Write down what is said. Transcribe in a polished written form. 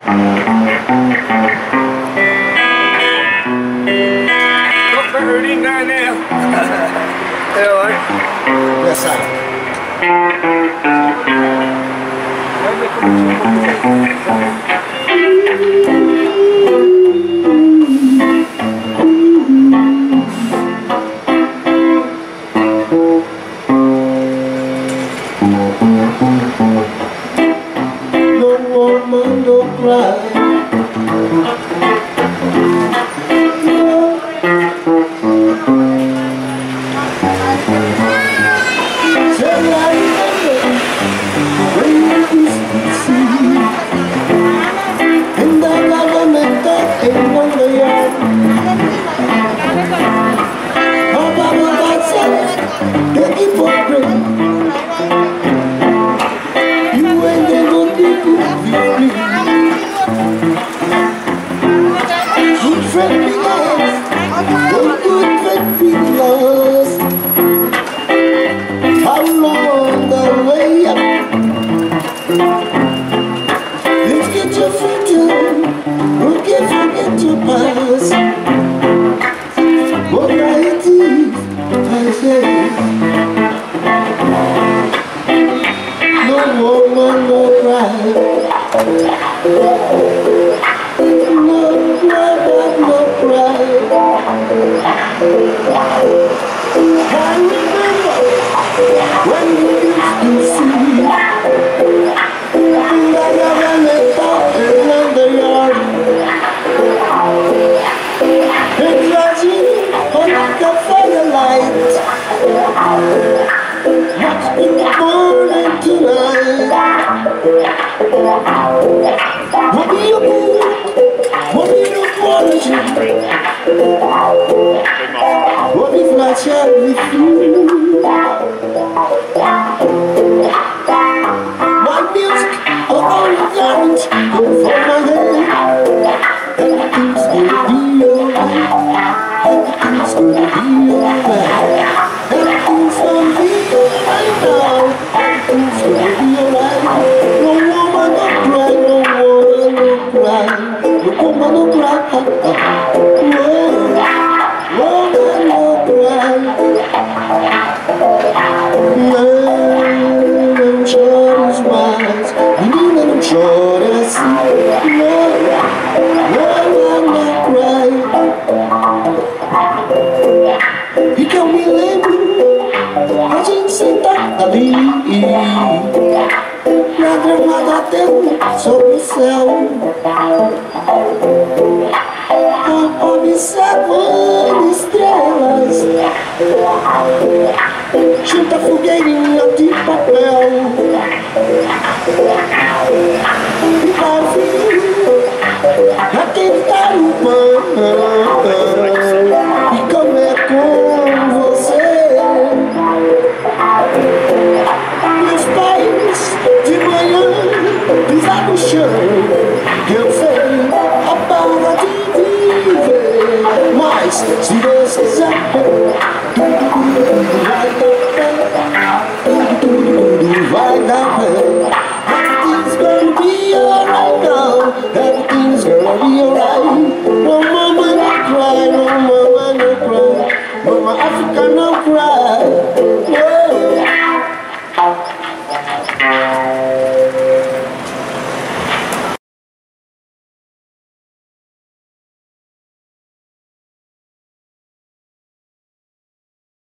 Có phải đi ngay nè. Theo ấy. Yes, sir. No woman, no cry. What if my child with you? My music, all the lines go for my head. Everything's gonna be alright. Everything's gonna be alright. Everything's gonna be alright now. Everything's gonna be alright. No woman, no cry. No woman, no cry. No woman, no cry. E que eu me lembro, a gente sentado ali na grama da terra, sobre o céu, observando estrelas, junto a fogueirinha de papel. E vai vir aquele tarumã. E como é com você? Meus pais de manhã pisar no chão. Eu sei a barra de viver, mas se